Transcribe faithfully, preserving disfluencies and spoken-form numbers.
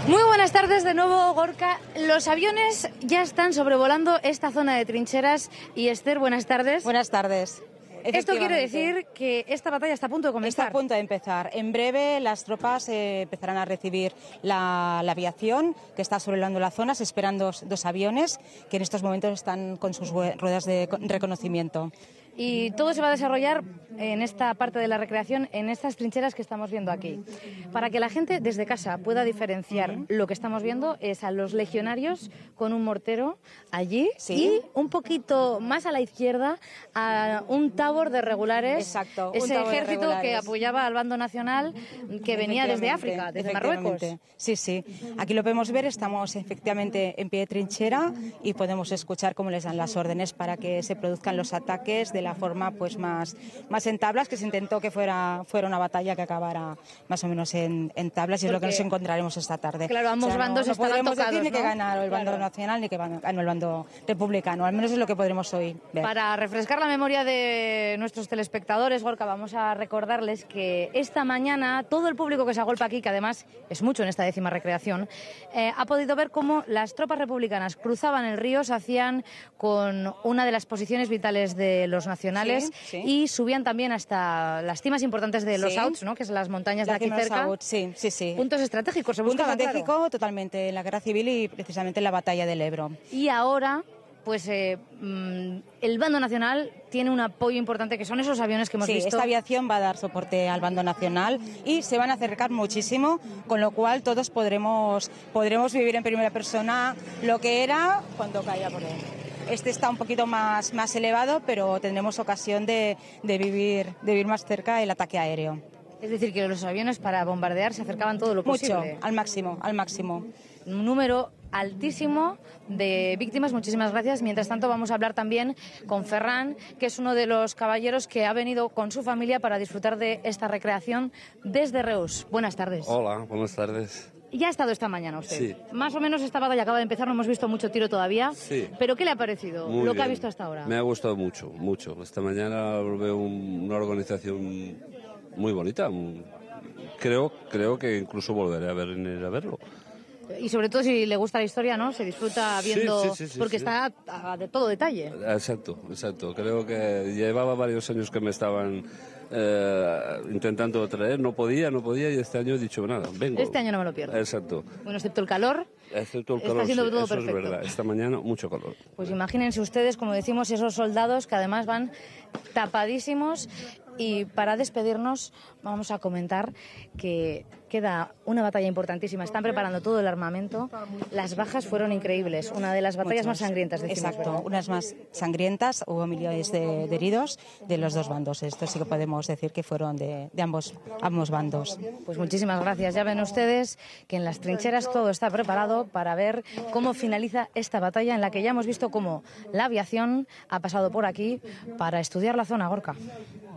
Muy buenas tardes de nuevo, Gorka. Los aviones ya están sobrevolando esta zona de trincheras y Esther, buenas tardes. Buenas tardes. Esto quiere decir que esta batalla está a punto de comenzar. Está a punto de empezar. En breve las tropas eh, empezarán a recibir la, la aviación que está sobrevolando la zona. Se esperan dos, dos aviones que en estos momentos están con sus ruedas de reconocimiento. Y todo se va a desarrollar en esta parte de la recreación, en estas trincheras que estamos viendo aquí. Para que la gente desde casa pueda diferenciar uh-huh. lo que estamos viendo, es a los legionarios con un mortero allí ¿Sí? y un poquito más a la izquierda a un tabor de regulares. Exacto, ese ejército que apoyaba al bando nacional que venía desde África, desde Marruecos. Sí, sí. Aquí lo podemos ver, estamos efectivamente en pie de trinchera y podemos escuchar cómo les dan las órdenes para que se produzcan los ataques de la forma pues más, más en tablas, que se intentó que fuera, fuera una batalla que acabara más o menos en, en tablas y Porque, es lo que nos encontraremos esta tarde. Claro, ambos o sea, bandos no, no estaban podremos tocados, decir ¿no? ni que ganó el bando claro. nacional ni que ganó el bando republicano, al menos es lo que podremos hoy ver. Para refrescar la memoria de nuestros telespectadores, Gorka, vamos a recordarles que esta mañana todo el público que se agolpa aquí, que además es mucho en esta décima recreación, eh, ha podido ver cómo las tropas republicanas cruzaban el río, se hacían con una de las posiciones vitales de los nacionales. Sí, sí. Y subían también hasta las cimas importantes de los sí. Outs, ¿no? Que son las montañas la de aquí cerca. Out, sí, sí, sí. Puntos estratégicos, se Punto buscaba, estratégico claro. totalmente en la guerra civil y precisamente en la batalla del Ebro. Y ahora, pues eh, el bando nacional tiene un apoyo importante, que son esos aviones que hemos sí, visto. Esta aviación va a dar soporte al bando nacional y se van a acercar muchísimo, con lo cual todos podremos, podremos vivir en primera persona lo que era cuando caía por él. Este está un poquito más, más elevado, pero tendremos ocasión de, de, vivir, de vivir más cerca el ataque aéreo. Es decir, que los aviones para bombardear se acercaban todo lo posible. Mucho, al máximo, al máximo. Un número altísimo de víctimas, muchísimas gracias. Mientras tanto vamos a hablar también con Ferran, que es uno de los caballeros que ha venido con su familia para disfrutar de esta recreación desde Reus. Buenas tardes. Hola, buenas tardes. Ya ha estado esta mañana usted. Sí. Más o menos esta batalla acaba de empezar, no hemos visto mucho tiro todavía. Sí. ¿Pero qué le ha parecido Muy lo bien. que ha visto hasta ahora? Me ha gustado mucho, mucho. Esta mañana veo un, una organización muy bonita. Creo, creo que incluso volveré a venir a verlo. Y sobre todo si le gusta la historia, ¿no? Se disfruta viendo, sí, sí, sí, porque sí. está a, a de todo detalle. Exacto, exacto. Creo que llevaba varios años que me estaban eh, intentando traer, no podía, no podía, y este año he dicho, nada, vengo. Este año no me lo pierdo. Exacto. Bueno, excepto el calor. Excepto el está calor, siendo sí, todo eso perfecto. es verdad. Esta mañana mucho calor. Pues imagínense ustedes, como decimos, esos soldados que además van tapadísimos. Y para despedirnos vamos a comentar que queda una batalla importantísima. Están preparando todo el armamento. Las bajas fueron increíbles. Una de las batallas Muchos. más sangrientas, decimos. Exacto, ¿verdad? unas más sangrientas. Hubo millones de, de heridos de los dos bandos. Esto sí que podemos decir que fueron de, de ambos, ambos bandos. Pues muchísimas gracias. Ya ven ustedes que en las trincheras todo está preparado para ver cómo finaliza esta batalla, en la que ya hemos visto cómo la aviación ha pasado por aquí para estudiar la zona, Gorka.